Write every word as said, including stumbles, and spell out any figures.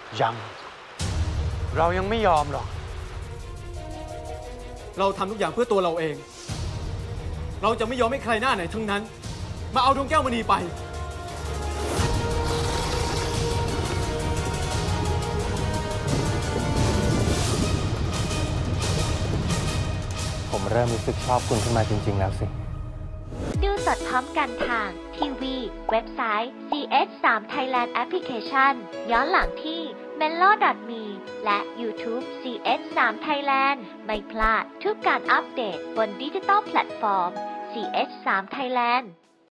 ยังเรายังไม่ยอมหรอกเราทำทุกอย่างเพื่อตัวเราเองเราจะไม่ยอมให้ใครหน้าไหนทั้งนั้นมาเอาดวงแก้วมณีไปผมเริ่มรู้สึกชอบคุณขึ้นมาจริงๆแล้วสิดูสดพร้อมกันทางทีวีเว็บไซต์ ซี เอช ทรี Thailand Application ย้อนหลังที่ เมโล ดอท มี และ YouTube ซี เอช ทรี Thailand ไม่พลาดทุกการอัปเดตบนดิจิตอลแพลตฟอร์ม ซี เอช ทรี Thailand